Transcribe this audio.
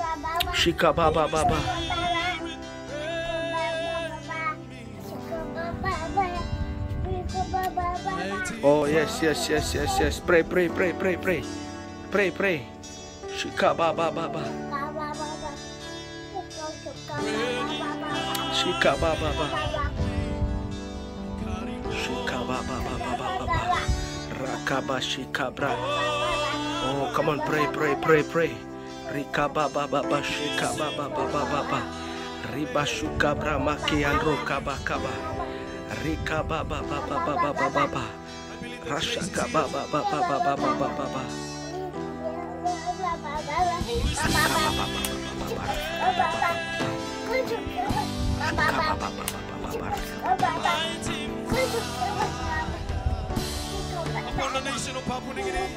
Shika baba baba. Oh yes. Pray. Pray. Shika baba baba. Shika baba baba. Shika baba baba. Rakaba shika bra. Oh, come on, pray. Rika baba baba shika baba baba. Riba shuka bra maki andro kaba. Rika baba baba. Rashaka baba baba. Upon the nation of Papua New Guinea.